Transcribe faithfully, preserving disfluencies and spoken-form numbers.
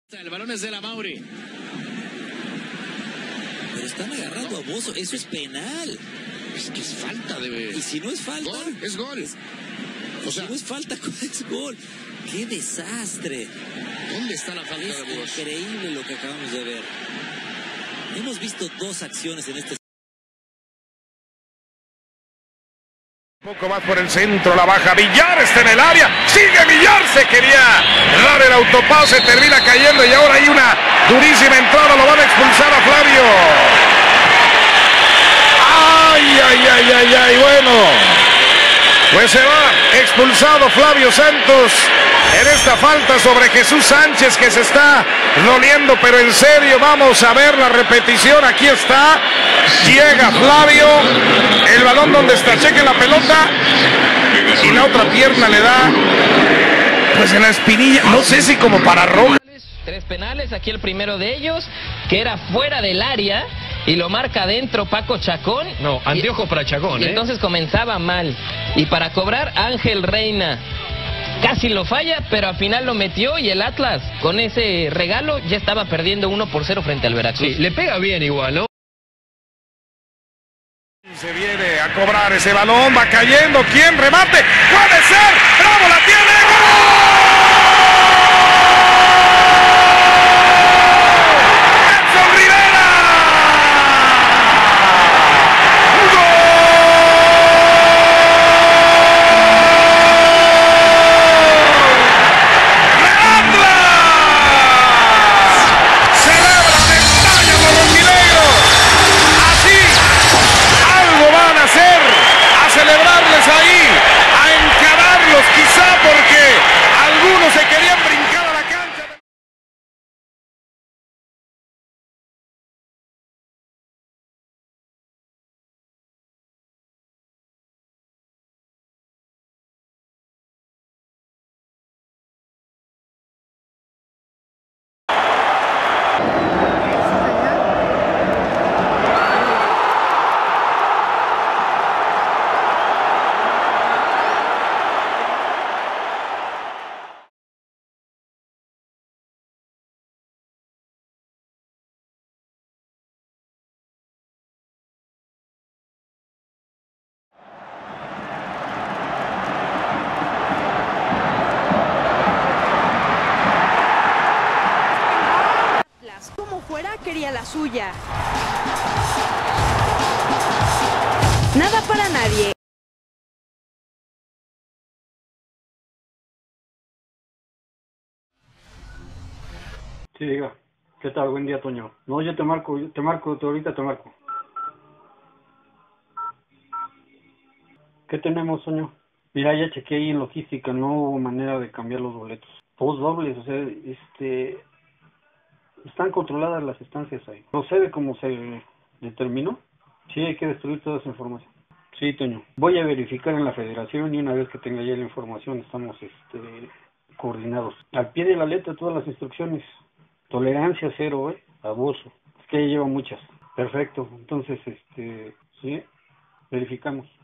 El balón es de la Mauri. Pero están agarrando a Bozo, eso es penal. Es que es falta de... Y si no es falta... Gol, es gol. Es... O sea, si no es falta, es gol. ¡Qué desastre! ¿Dónde está la falta es de Bozo? Increíble lo que acabamos de ver. Hemos visto dos acciones en este... Un poco más por el centro, la baja, Villar está en el área, sigue Villar, se quería dar el autopase, termina cayendo y ahora hay una durísima entrada, lo van a expulsar a Flavio. Ay, ay, ay, ay, ay, bueno, pues se va expulsado Flavio Santos en esta falta sobre Jesús Sánchez, que se está doliendo, pero en serio, vamos a ver la repetición, aquí está, llega Flavio, el balón donde está, cheque la pelota, y la otra pierna le da, pues en la espinilla, no sé si como para roja. Tres penales, aquí el primero de ellos, que era fuera del área, y lo marca adentro Paco Chacón. No, anteojo para Chacón, y ¿eh? entonces comenzaba mal, y para cobrar Ángel Reina. Casi lo falla, pero al final lo metió y el Atlas, con ese regalo, ya estaba perdiendo uno por cero frente al Veracruz. Sí, le pega bien igual, ¿no? Se viene a cobrar ese balón, va cayendo, ¿quién remate? ¡Puede ser! ¡Bravo, la tiene! Como fuera, quería la suya. Nada para nadie. Sí, diga. ¿Qué tal? Buen día, Toño. No, yo te marco, yo te marco, te ahorita te marco. ¿Qué tenemos, Toño? Mira, ya chequeé ahí en logística, no hubo manera de cambiar los boletos. Todos dobles, o sea, este... están controladas las estancias ahí. ¿Procede como se determinó? Sí, hay que destruir toda esa información. Sí, Toño. Voy a verificar en la federación y una vez que tenga ya la información estamos este, coordinados. Al pie de la letra todas las instrucciones. Tolerancia cero, ¿eh? Abuso. Es que ya lleva muchas. Perfecto. Entonces, este, sí, verificamos.